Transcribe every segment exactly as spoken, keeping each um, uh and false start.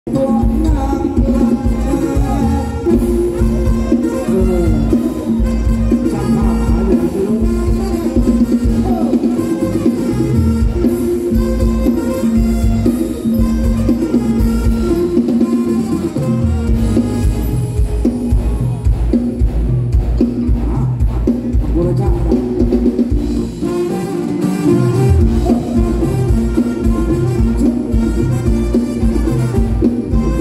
เ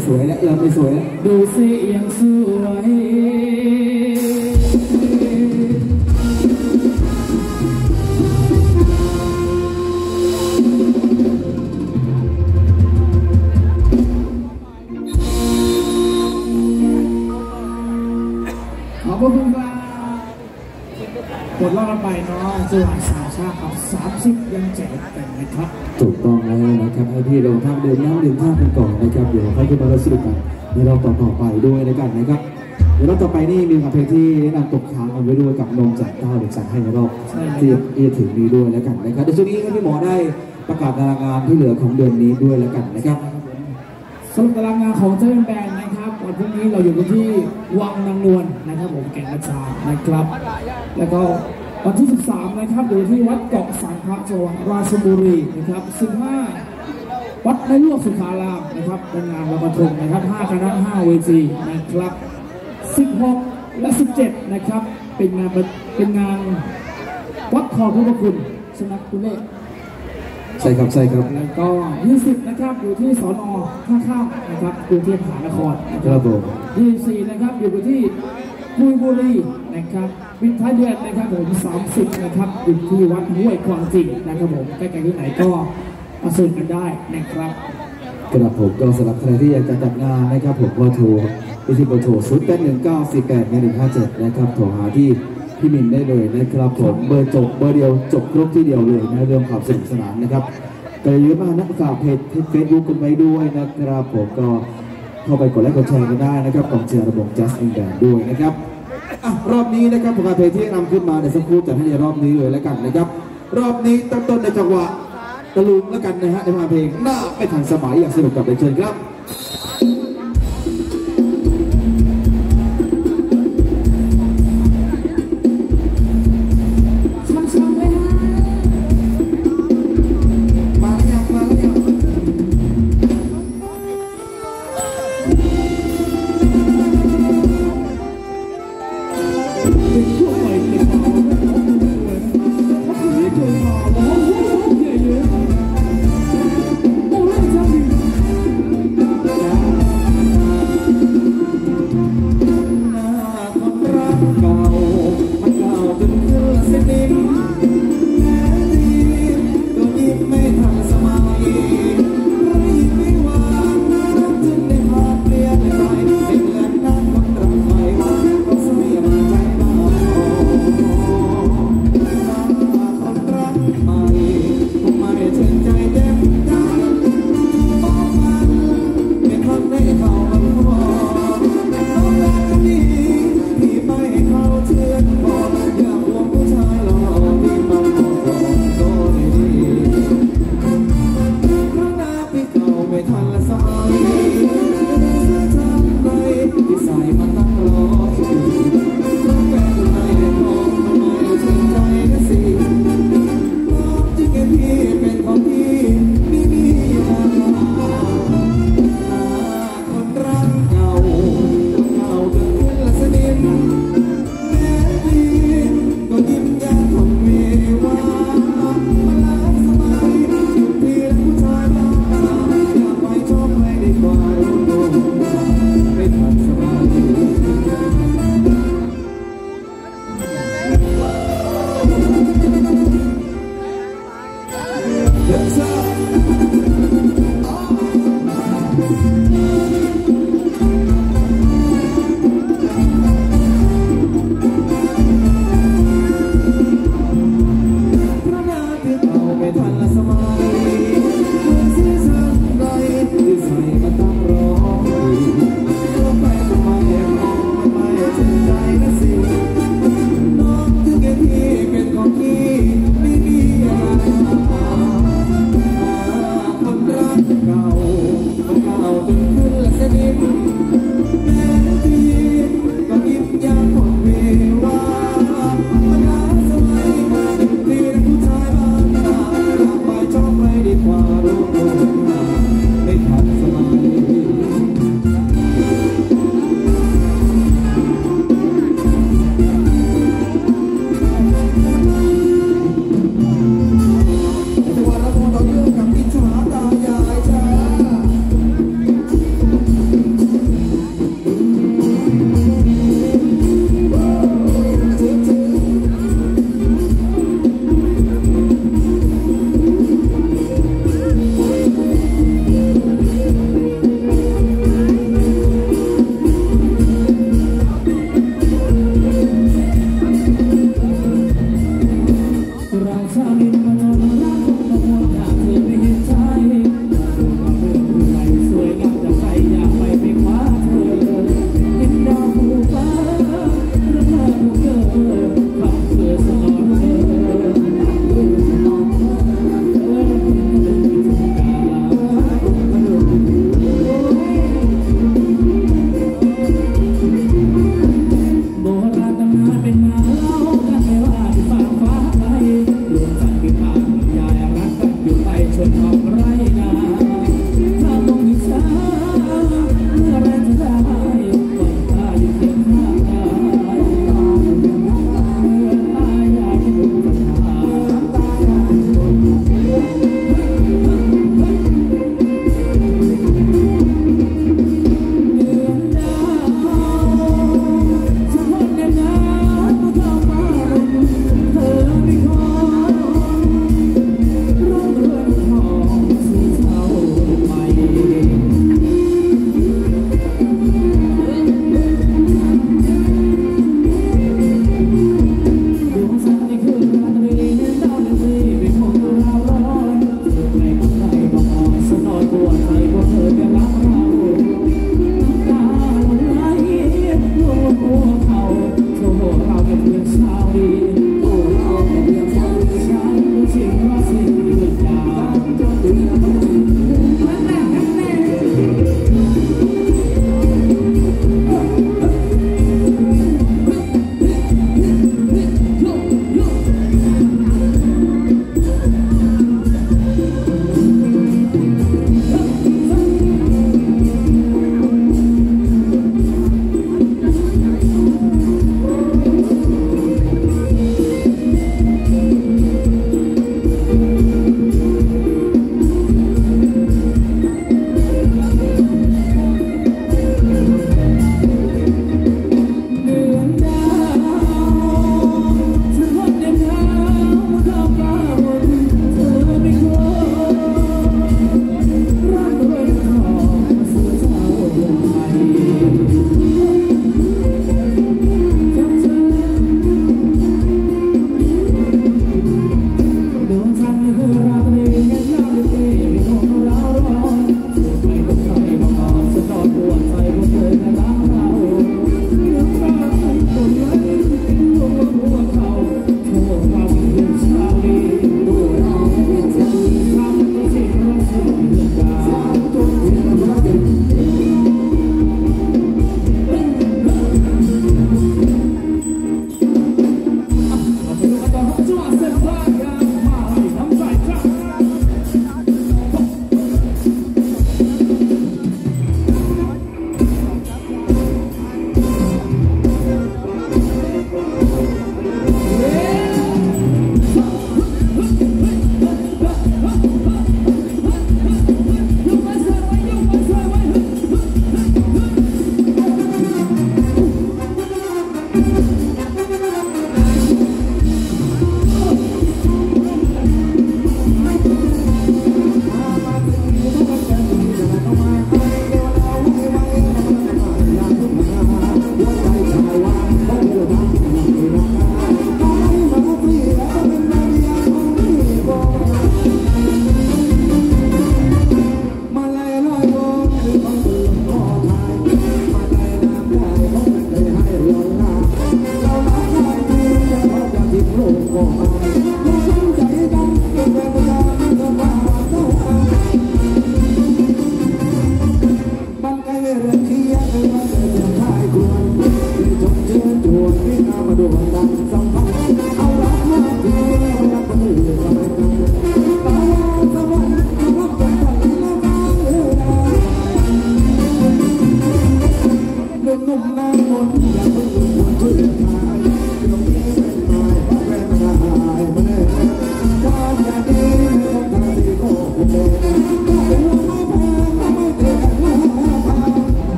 สวยแล้วเราไม่สวยแล้วดูสิยังสวยขอบคุณครับกดรอบกันไปเนาะสว่างสาวชาครับสามสิบยังแจกกันนะครับถูกต้องแล้วนะครับให้พี่ลงท่าเดินน้ำดื่มท่ากันก่อนนะครับเดี๋ยวเขาจะมาเราสรุปกันในรอบต่อไปด้วยในกันนะครับเดี๋ยวรอบต่อไปนี่มีเพลงที่แนะนำตกค้างกันไว้ด้วยกับนมจากเต้าเด็กสั่งให้ในรอบที่จะถึงนี้ด้วยแล้วกันนะครับเดี๋ยวช่วงนี้ให้พี่หมอได้ประกาศตารางงานที่เหลือของเดือนนี้ด้วยแล้วกันนะครับสรุปตารางงานของเจ้าแบนนะครับวันพรุ่งนี้เราอยู่กันที่วังนางนวลนะครับผมแก่งกระจานนะครับแล้วก็วันที่สิบสามนะครับอยู่ที่วัดเกาะสังขะจังหวัดราชบุรีนะครับสิบห้าวัดในหลวงสุขารามนะครับเป็นงานลอยกระทงนะครับห้าคณะห้าเวทีนะครับสิบหกและสิบเจ็ดนะครับเป็นงานเป็นงานวัดขอบพระคุณสนักคุณเล่ใช่ครับใช่ครับแล้วก็ยี่สิบนะครับอยู่ที่สน.ท่าข้ามนะครับกรุงเทพมหานครนะครับผมยี่สิบสี่นะครับอยู่ที่กุยบุรีนะครับวินท้ายเดือนนะครับผมสามสิบนะครับอยู่ที่วัดห้วยควางจริงนะครับผมใกล้ๆที่ไหนก็มาซื้อกันได้นะครับกระผมก็สำหรับใครที่อยากจะจัดงานนะครับผมก็โทรไปที่เบอร์โทรศูนย์แปดหนึ่งเก้าสี่แปดหนึ่งห้าเจ็ดนะครับโทรหาที่พี่มินได้เลยนะครับผมเบอร์จบเบอร์เดียวจบครบที่เดียวเลยนะเรื่องความสนุกสนานนะครับก็เยอะมากนะฝากเพจเฟซบุ๊กกันไว้ด้วยนะครับผมก็เข้าไปกดไลค์กดแชร์กันได้นะครับกองเชียร์ระบบ Just In Band ด้วยนะครับรอบนี้นะครับผมการเพลงที่นำขึ้นมาในสักครู่จัดให้ในรอบนี้เลยแล้วกันนะครับรอบนี้ตั้งต้นในจังหวะตะลุงแล้วกันนะฮะในเพลงหน้าไม่ทันสมัยอยากสนุกกับเชิญครับเป็นมาเล่ากันไม่ว่าที่ฟ้าฟ้าไปดวงจันทร์ที่ผ่าน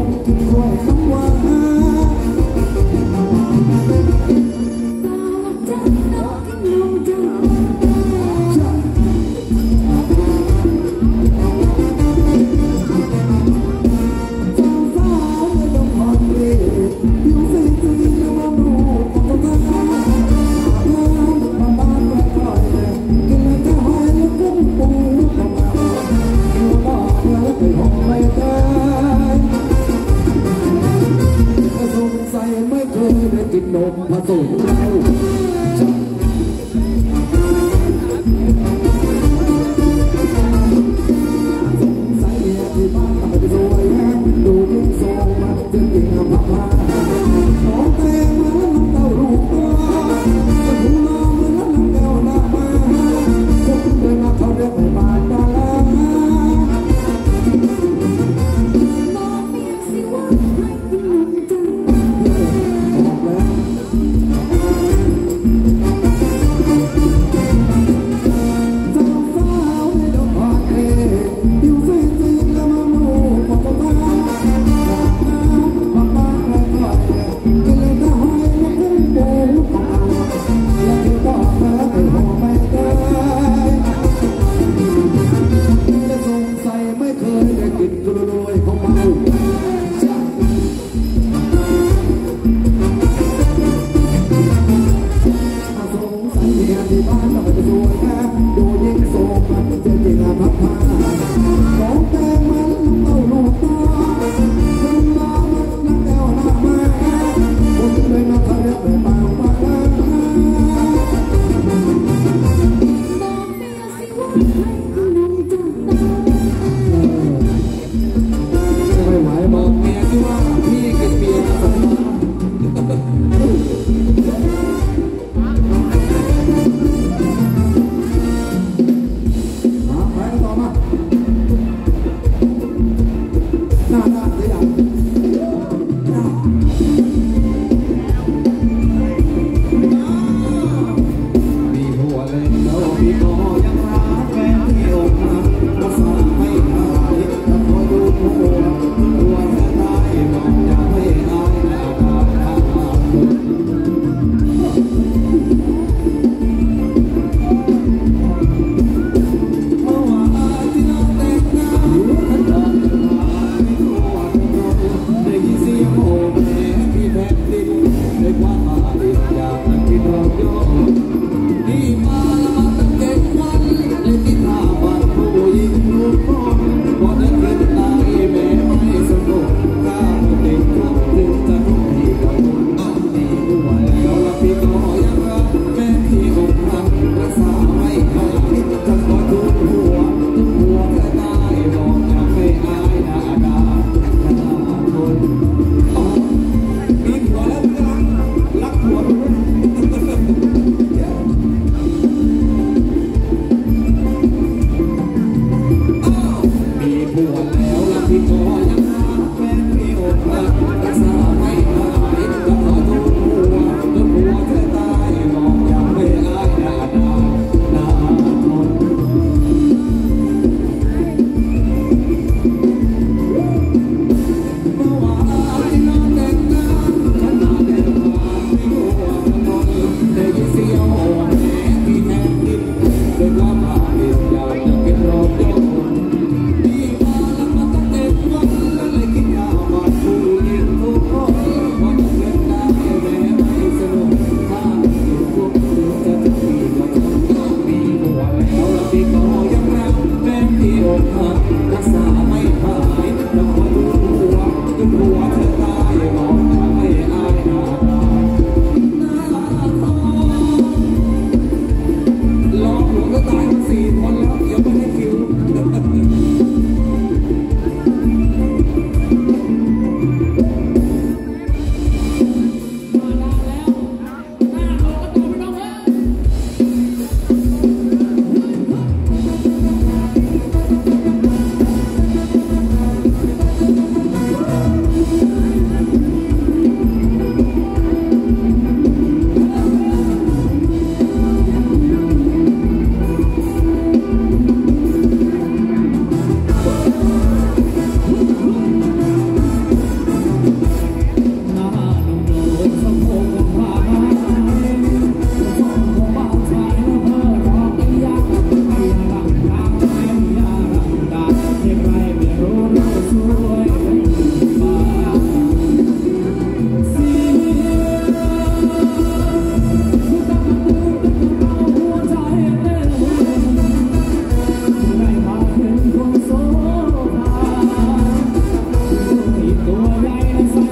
งกินกล้วยน้ำว้ากินนมผสมเหล้าสงสัยที่บ้านทำไมจะสวยดูยิ่งโซมาจึงยิ่งพักผ้าของแตงมาแล้วน้ำเต้ารูปตัวจะถูลองเหมือนน้ำแก้วหน้ามาคนเดินมาเขาเรียกไม่มาดาราบอกแล้ว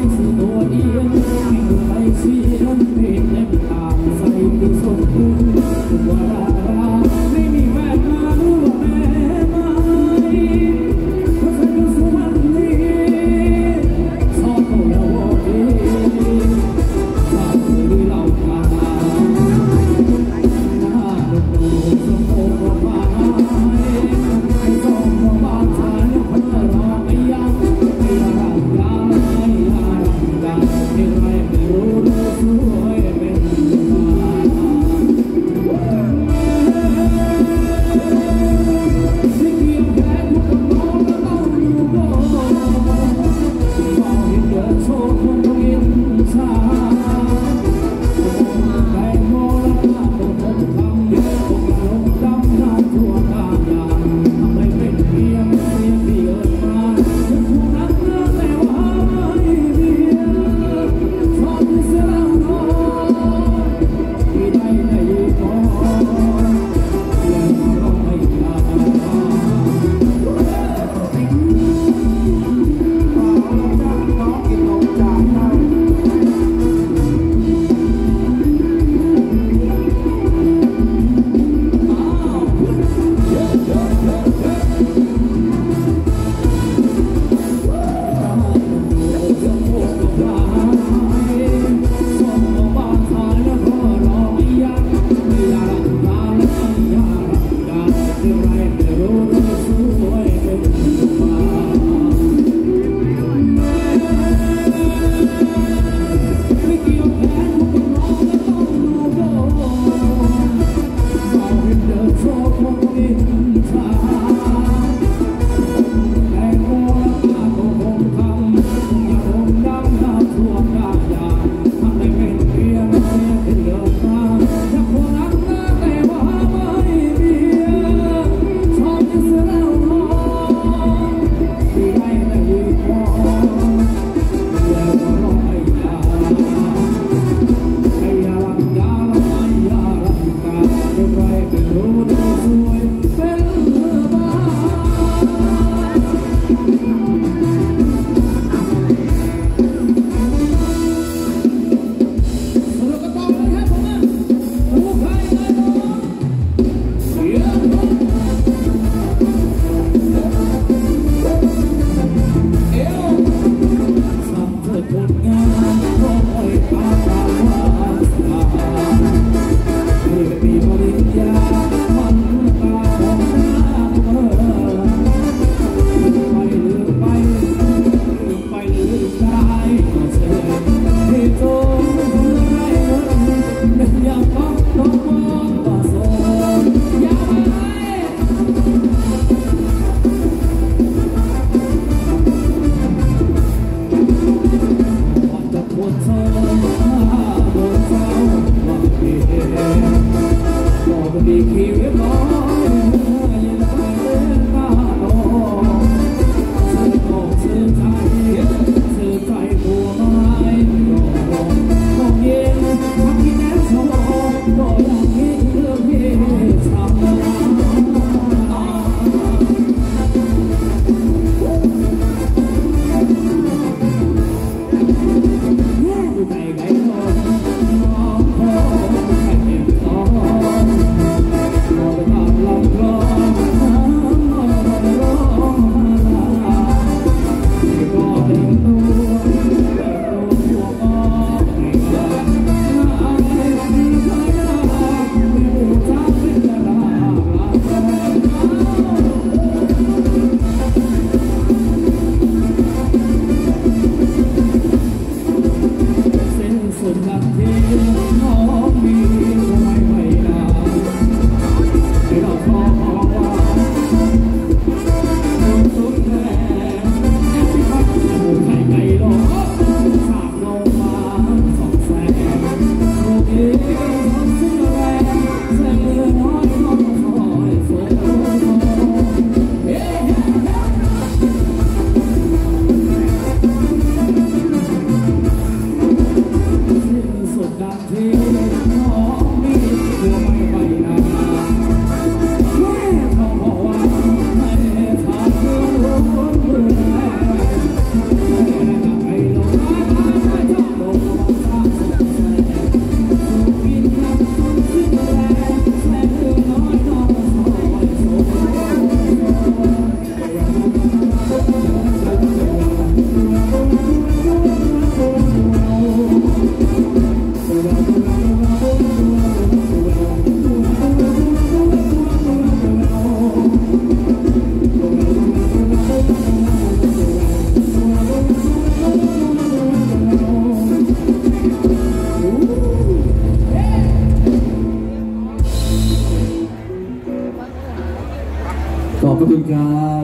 สื่อตัวเอียงไม่ดูไปเสียงเพลงเล็บตามใส่ที่สมบูรณ์ว่าดาราไม่มีแฟนมาดูว่าแม่ไม่เพราะฉันก็สมันดีชอบเขาแล้วว่าดีชอบที่เราพาหน้าดูดูสมบูรณ์ว่าไอ้สองว่าบ้านฉันเพื่อรอไม่ยังไม่รักกันไม่รักกันไม่ไรไม่รู้เลยสวย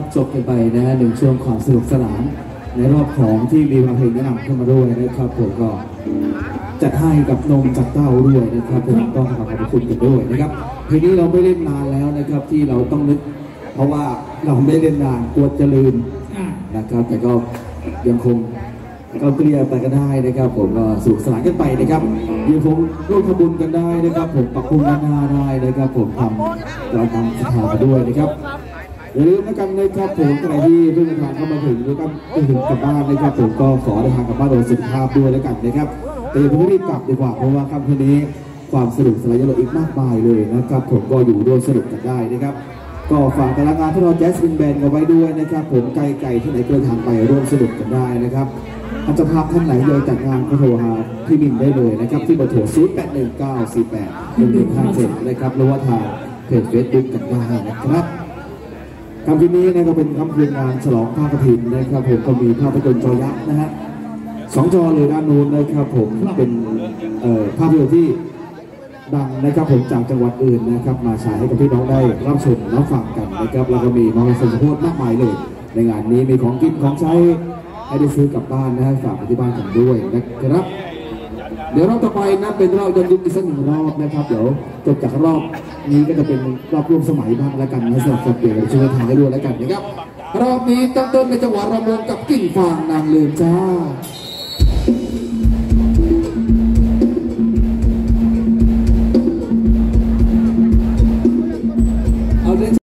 จบกันไปนะฮะหนึ่งช่วงความสนุกสนานในรอบของที่มีเพลงแนะนำเข้ามาด้วยนะครับผมก็จัดให้กับนมจากเต้าด้วยนะครับผมต้องขอขอบคุณกันด้วยนะครับเพลงนี้เราไม่เล่นนานแล้วนะครับที่เราต้องนึกเพราะว่าเราไม่เล่นนานกลัวจะลืมนะครับแต่ก็ยังคงก็เกลียไปกันได้นะครับผมก็สนุกสนานกันไปนะครับยังคงร่วมทำบุญกันได้นะครับผมปรับปรุงหน้าได้นะครับผมทำเราทำสถานด้วยนะครับอย่าลืมนะกันนะครับผมใครที่เพิ่งเดินทางเข้ามาถึงหรือก็ไปถึงกลับบ้านนะครับผมก็ขอเดินทางกลับบ้านโดยสุขภาพด้วยแล้วกันนะครับแต่อย่าเพิ่งรีบกลับดีกว่าเพราะว่าค่ำคืนนี้ความสนุกสนานยังเหลืออีกมากมายเลยนะครับผมก็อยู่ร่วมสนุกกันได้นะครับก็ฝากแต่ละงานที่เราแจ๊สบินแบนกันไว้ด้วยนะครับผมไกลไก่ที่ไหนเดินทางไปร่วมสนุกกันได้นะครับอาจจะภาพท่านไหนเลยจัดงานก็โทรหาพี่มินได้เลยนะครับที่เบอร์โทรศูนย์ แปด หนึ่ง เก้า สี่ แปด หนึ่ง หนึ่ง ห้า เจ็ดนะครับหรือว่าทางเพจเฟซบุ๊กกันได้นะครับคำคืนนี้นะก็เป็นคำคืนงานฉลองผ้ากฐินนะครับผมก็มีภาพยนตร์จอยักษ์นะฮะสองจอเลยด้านนู้นนะครับผมเป็นภาพยนตร์ที่ดังนะครับผมจากจังหวัดอื่นนะครับมาฉายให้กับพี่น้องได้รับชมรับฟังกันนะครับแล้วก็มีมอเตอร์ไซค์สมโภชมากมายเลยในงานนี้มีของกินของใช้ให้ได้ซื้อกลับบ้านนะฮะฝากที่บ้านกันด้วยนะครับเดี๋ยวรอบต่อไปนะเป็นรอบย้อนยุคอีกสักหนึ่งรอบนะครับเดี๋ยวจบจากรอบนี้ก็จะเป็นรอบร่วมสมัยบ้างแล้วกันนะสำหรับเปลี่ยนช่วยทางให้ด้วยแล้วกันนะครับรอบนี้ตั้งต้นในจังหวะรำวงกับกิ่งฟางนางลืมจ้า